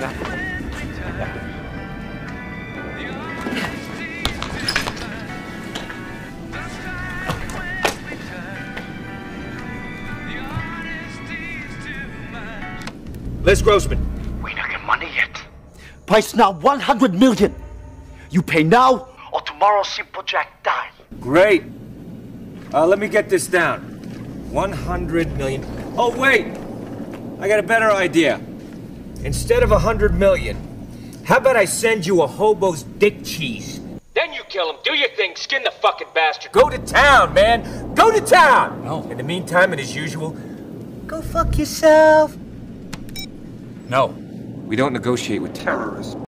got it. Les Grossman. We not get money yet. Price now 100 million. You pay now or tomorrow Simple Jack die. Great. Let me get this down. 100 million. Oh, wait. I got a better idea. Instead of 100 million, how about I send you a hobo's dick cheese? Then you kill him, do your thing, skin the fucking bastard. Go to town, man. Go to town. No. In the meantime, and as usual, go fuck yourself. No. We don't negotiate with terrorists.